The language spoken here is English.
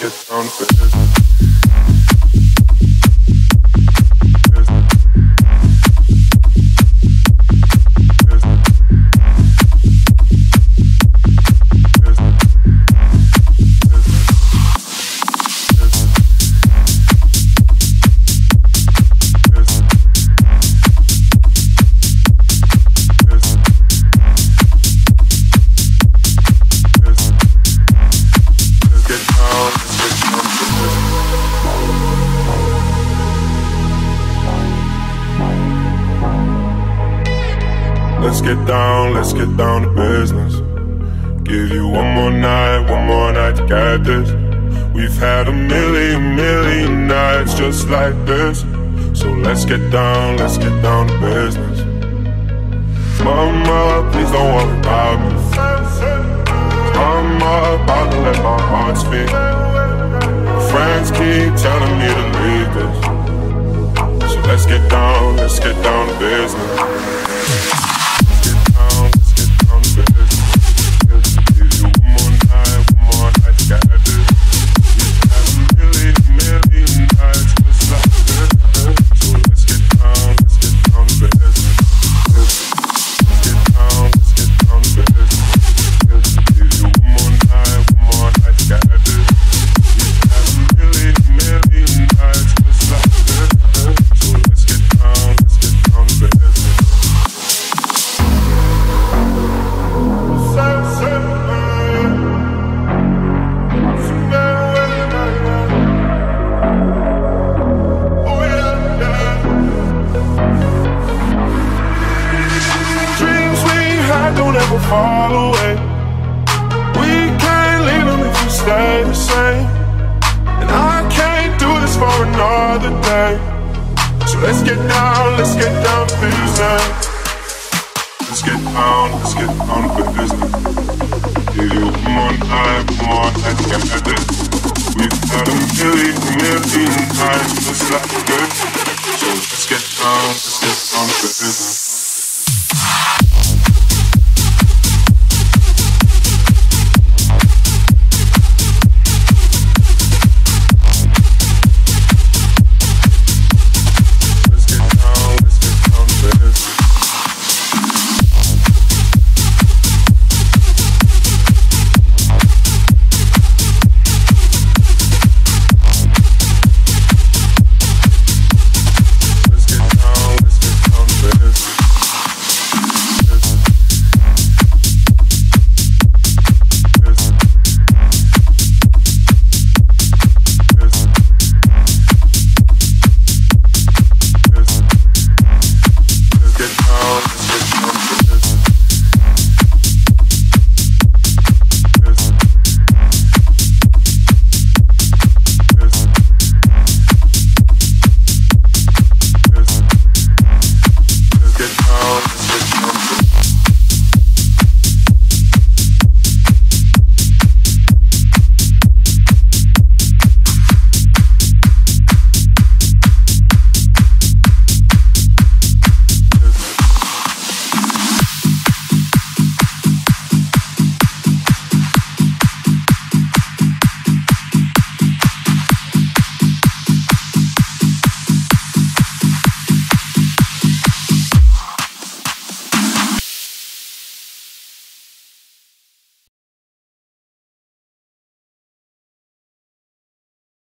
get down to business. Let's get down to business. Give you one more night to get this. We've had a million nights just like this. So let's get down to business. Mama, please don't worry about me. I'm about to let my heart speak. Friends keep telling me to leave this. So let's get down to business. Fall away. We can't leave them if we stay the same. And I can't do this for another day. So let's get down to business. Let's get down to business. Give you one more night to get this. We've had a million nights just like this. So let's get down to business.